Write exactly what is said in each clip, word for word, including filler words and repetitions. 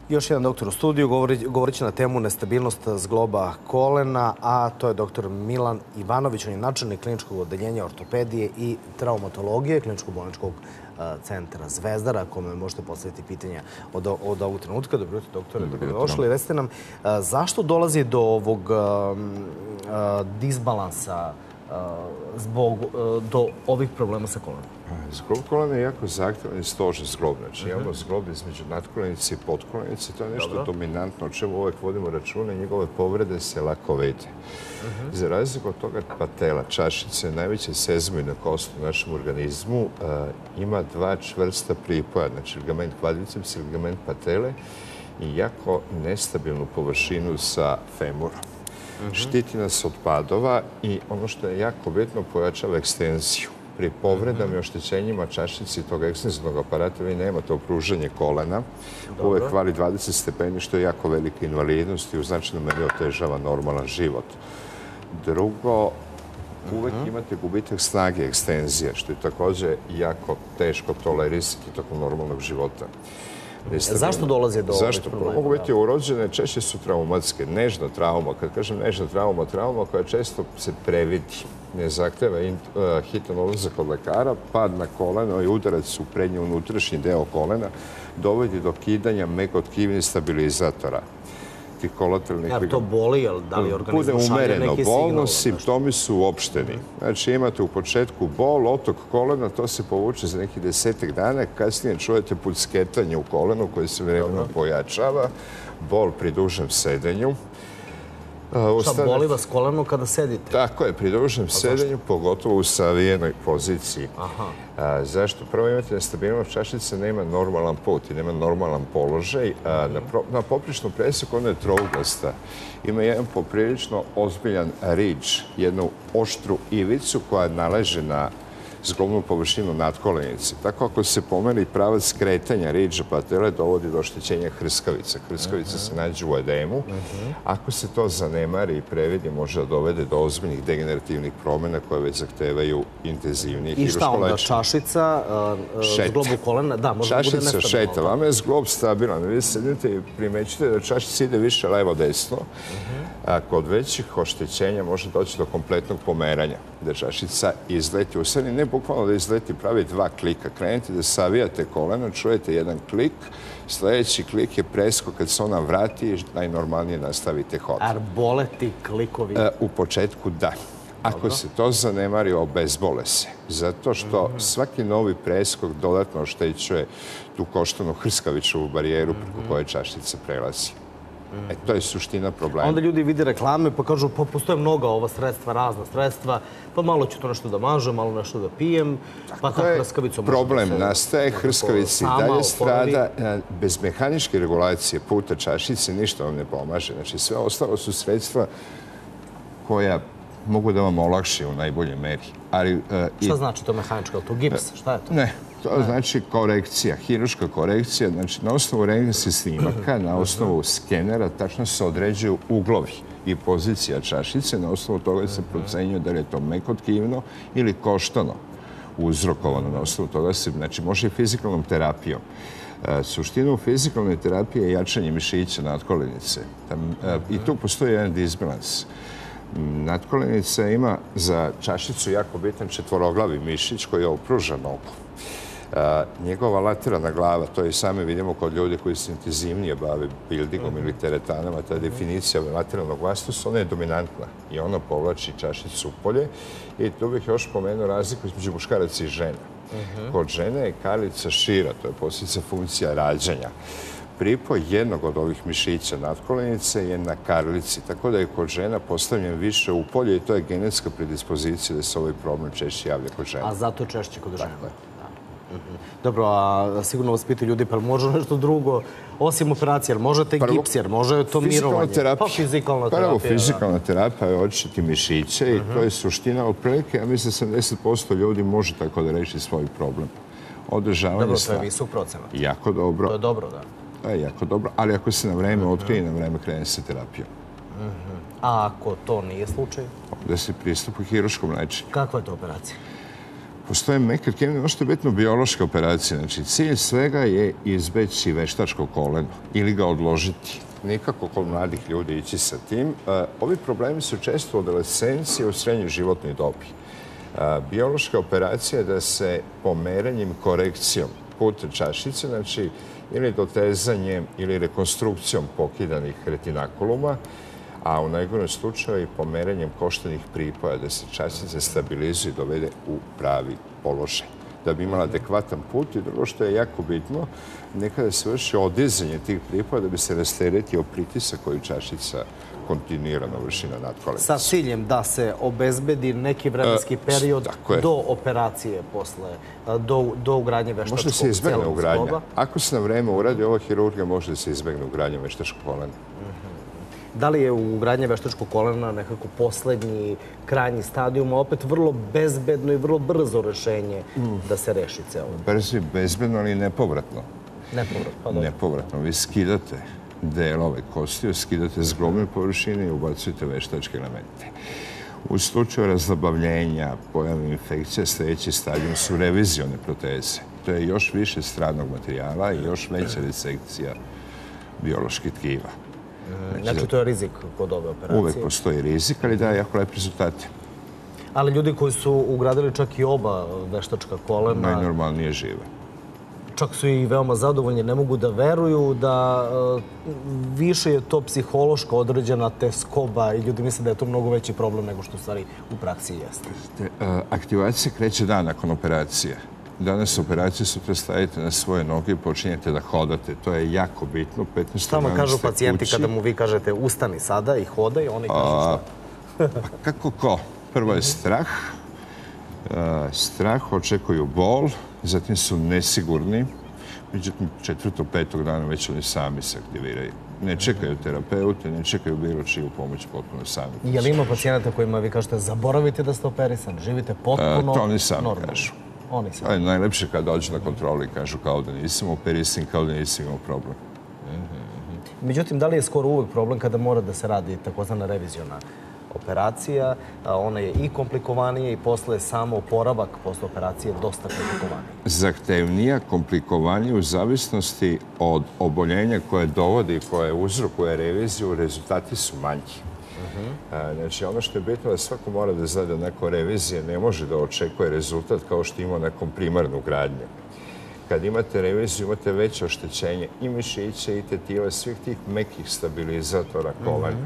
Još jedan doktor u studiju govorit će na temu nestabilnost zgloba kolena, a to je doktor Milan Ivanović. On je načelnik kliničkog odeljenja ortopedije i traumatologije kliničko-bolničkog centra Zvezdara, kome možete postaviti pitanja od, od ovog trenutka. Dobro jutro, doktore, dobrodošli. Recite nam, zašto dolazi do ovog disbalansa zbog do ovih problema sa kolenom? Zglob kolena je jako zahtjevan i složen zglob. Znači, imamo zglob između natkolenice i potkolenice. To je nešto dominantno o čemu uvijek vodimo računa i njegove povrede se lako vide. Za razliku od toga, patela, čašice, najveće sezmojna kost u našem organizmu, ima dva čvrsta pripoja, znači ligament kvadriceps i ligament patele i jako nestabilnu površinu sa femurom. Štiti nas od padova i ono što je jako bitno, pojačava ekstenziju. Pri povredama i oštećenjima čašice tog ekstenzivnog aparata vi nemate opružanje kolena. Uvijek vali dvadeset stepeni, što je jako velika invalidnost i u značajnoj meri otežava normalan život. Drugo, uvijek imate gubitak snage ekstenzije, što je također jako teško tolerisati tokom normalnog života. Zašto dolazi do ovih problema? Mogu biti urođene, češće su traumatske. Nežna trauma, kad kažem nežna trauma, trauma koja često se previdi, ne zahteva hitan odlazak od lekara, pad na koleno i udarac u prednji unutrašnji deo kolena dovodi do kidanja mekotkivnih stabilizatora. Jer to boli, ali da li organizam šalje neki signal? Bude umereno bolno, simptomi su uopšteni. Znači imate u početku bol, otok kolena, to se povuče za nekih desetak dana, kasnije čujete pucketanje u kolenu koje se vremenom pojačava, bol pri dužem sedenju. Šta, boli vas koleno kada sedite? Tako je, pri dužem sedenju, pogotovo u savijenoj poziciji. Zašto? Prvo imate nestabilnost čašice, nema normalan put i nema normalan položaj. Na popričnom preseku ona je trouglasta. Ima jedan poprilično ozbiljan ridge, jednu oštru ivicu koja naleže na zglobnu površinu natkolenice. Tako ako se pomeri pravac kretanja ridža patele, dovodi do oštećenja hrskavica. Hrskavica se nađe u edemu. Ako se to zanemari i previdi, može da dovede do ozbiljnih degenerativnih promjena koje već zahtevaju intenzivnije hiruško lečenje. I šta onda, čašica, zglobu kolena? Da, može da bude nestabilno. Čašica šeta. Vama je zglob stabilan. Vi sedite i primećite da čašica ide više levo-desno. Kod većih oštećenja može doći do kompletnog pomeranja, da čašica izleti u sredini. Ne bukvalno da izleti, pravi dva klika. Krenete da savijate koleno, čujete jedan klik, sljedeći klik je preskok kad se ona vrati i najnormalnije nastavite hod. Ar bole ti klikovi? U početku da. Ako se to zanemari, obezbole se. Zato što svaki novi preskok dodatno oštećuje tu koštanu hrskavičovu barijeru preko koje čašica prelazi. E, to je suština problema. Onda ljudi vide reklame pa kažu, pa postoje mnoga ova sredstva, razna sredstva, pa malo ću to nešto da mažem, malo nešto da pijem, pa ta hrskavica može da se... Problem nastaje, hrskavica i dalje strada. Bez mehaničke regulacije puta čašice ništa vam ne pomaže. Znači, sve ostalo su sredstva koja mogu da vam olakše u najboljoj meri. Šta znači to mehanička? To gips? Šta je to? Ne. To znači korekcija, hiruška korekcija. Znači, na osnovu rentgenskih snimaka, na osnovu skenera, tačno se određuju uglovi i pozicija čašice. Na osnovu toga se procenjuje da li je to mekotkivno ili koštano uzrokovano. Na osnovu toga se, znači, može i fizikalnom terapijom. Suština u fizikalnoj terapiji je jačanje mišića natkolenice. I tu postoji jedan disbalans. Natkolenica ima za čašicu jako bitan četvoroglavi mišić koji je opruža nogu. Njegova lateralna glava, to i sami vidimo kod ljudi koji se intenzivnije bave buildingom ili teretanama, ta definicija lateralnog vastusa, ona je dominantna i ona povlači čašicu u polje. I tu bih još pomenuo razliku između muškaraca i žena. Kod žene je karlica šira, to je posljedica funkcija rađanja. Pripoj jednog od ovih mišića natkolenice je na karlici, tako da je kod žena postavljen više u polje i to je genetska predispozicija da se ovaj problem češće javlja kod žena. A zato je češće kod žena? Dobro, a sigurno vas pitaju ljudi, pa može nešto drugo, osim operacije, jer možete gips, jer može to mirovanje? Pa fizikalna terapija. Prvo, fizikalna terapija je očistiti mišiće i to je suština otprilike. Ja mislim da sedamdeset posto ljudi može tako da reši svoj problem. Održavanje Dobro, to je visok procenat. Jako dobro. To je dobro, da. To je jako dobro, ali ako se na vreme otkrije, na vreme krene se terapijom. A ako to nije slučaj? Da se pristupi hiruškom lečenju. Kakva je to operacija? postoje meke tkive, ono što je bitno biološka operacija. Znači, cilj svega je izbeći veštačko koleno ili ga odložiti. Nikako kod mladih ljudi ići sa tim. Ovi problemi su često u adolescenciji, u srednjoj životnoj dobi. Biološka operacija je da se pomeranjem, korekcijom puta čašice, znači ili dotezanjem ili rekonstrukcijom pokidanih retinakuluma, a u najgorem slučaju i pomeranjem koštanih pripoja da se čašice stabilizuju i dovede u pravi položaj. Da bi imala adekvatan put i drugo što je jako bitno, nekada se vrši odizanje tih pripoja da bi se rasteretio pritisak koji čašica kontinuirano vrši na nadkolenicu. Sa ciljem da se obezbedi neki vremenski period do operacije posle, do ugradnje veštačkog može se izbegne ugradnja. Ako se na vreme uradi ova hirurgija, može da se izbegne ugradnja veštačkog kolena. Da li je ugradnje veštačkog kolena nekako poslednji, krajnji stadijum, a opet vrlo bezbedno i vrlo brzo rešenje da se reši celo? Brzo i bezbedno, ali nepovratno. Nepovratno, pa dobro. Nepovratno. Vi skidate delove kostiju, skidate zglobne površine i ubacujete veštačke elemente. U slučaju razlabavljenja, pojave infekcija, sljedeći stadijum su revizione proteze. To je još više stranog materijala i još veća resekcija bioloških tkiva. Znači, to je rizik kod ove operacije? Uvek postoji rizik, ali daje jako lepe rezultate. Ali ljudi koji su ugradili čak i oba veštačka kolena... Najnormalnije žive. Čak su i veoma zadovoljni, ne mogu da veruju da više je to psihološka određena teskoba i ljudi misle da je to mnogo veći problem nego što u stvari u praksi jeste. Aktivacija kreće dan nakon operacije. Danas operaciju sutra stavite na svoje noge i počinjete da hodate. To je jako bitno. Šta mu kažu pacijenti kada mu vi kažete ustani sada i hodaj, oni kažu šta? Pa kako ko? Prvo je strah. Strah, očekuju bol, zatim su nesigurni. Međutim, četvrtog, petog dana već oni sami se aktiviraju. Ne čekaju terapeute, ne čekaju bilo čiju pomoć, potpuno sami. Je li ima pacijenata kojima vi kažete zaboravite da ste operisani, živite potpuno normalno? To oni sami kažu. To je najlepše kad dođu na kontrolu i kažu kao da nisam operisan, kao da nisam imao problem. Međutim, da li je skoro uvek problem kada mora da se radi takozvana reviziona operacija? Ona je i komplikovanija i posle samo oporavak posle operacije dosta komplikovanija. Zahtevnija, komplikovanija u zavisnosti od oboljenja koje dovodi i koje uzrokuje reviziju, rezultati su manji. Znači, ono što je bitno da svako mora da zna da neko revizije ne može da očekuje rezultat kao što ima nekom primarnu gradnju. Kad imate reviziju, imate veće oštećenje i mišića i tetiva, svih tih mekih stabilizatora kolena.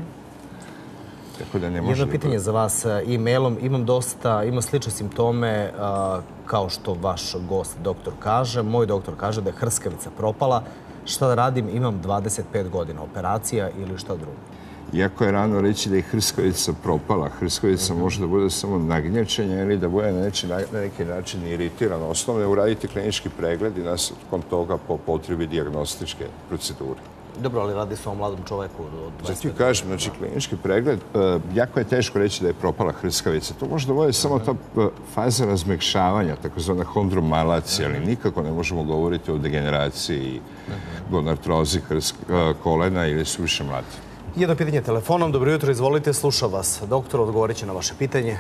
Jedno pitanje za vas e-mailom. Imam dosta, imam slične simptome kao što vaš gost, doktor, kaže. Moj doktor kaže da je hrskavica propala. Šta da radim? Imam dvadeset pet godina. Operacija ili šta drugo? Iako je rano reći da je hrskavica propala, hrskavica može da bude samo nagnječenje ili da bude na neki način iritirana. Osnovno je uraditi klinički pregled i nakon toga po potrebi dijagnostičke procedure. Dobro, ali radi se o mladom čoveku od dvadeset pet. Zato kažem, znači klinički pregled, jako je teško reći da je propala hrskavica. To može da bude samo ta faza razmekšavanja, takozvana hondromalacija, ali nikako ne možemo govoriti o degeneraciji, gonartrozi kolena ili suviše mladi. Jedno pitanje telefonom. Dobro jutro, izvolite, sluša vas. Doktor, odgovorit će na vaše pitanje.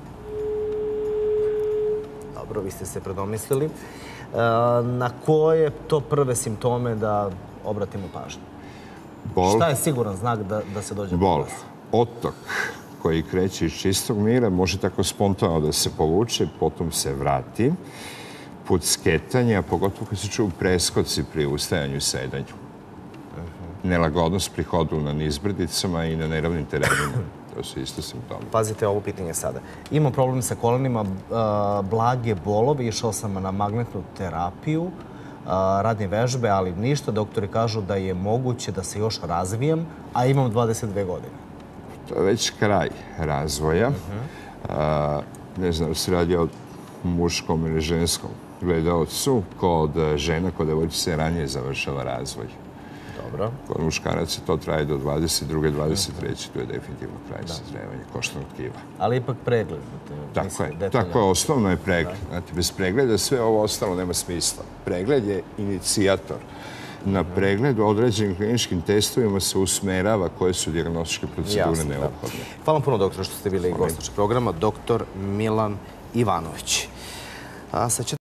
Dobro, vi ste se predomislili. Na koje to prve simptome da obratimo pažnju? Šta je siguran znak da se dođe do vas? Bol, otok koji kreće iz čistog mira može tako spontano da se povuče, potom se vrati. Put sketanja, pogotovo kad se čuju preskoci pri ustajanju i sedanju. Nelagodnost pri hodu na nizbrdicama i na neravnim terenima. To su isto simptomi. Pazite ovo pitanje sada. Imam problem sa kolenima, blage bolove, išao sam na magnetnu terapiju, radne vežbe, ali ništa. Doktori kažu da je moguće da se još razvijem, a imam dvadeset dve godine. To je već kraj razvoja. Ne znam da se radi o muškom ili ženskom gledaocu. Kod žena, kod devojčica se ranije završava razvoj. Dobro. Kod muškaraca to traje do dvadeset druge, dvadeset treće Tu je definitivno kraj sazrevanja koštanog tkiva. Ali ipak pregled. Tako je. Tako je. Osnovno je pregled. Znate, bez pregleda sve ovo ostalo nema smisla. Pregled je inicijator. Na pregledu određenim kliničkim testovima se usmerava koje su dijagnostičke procedure neophodne. Hvala puno, doktor, što ste bili gost našeg programa. Doktor Milan Ivanović. A sad će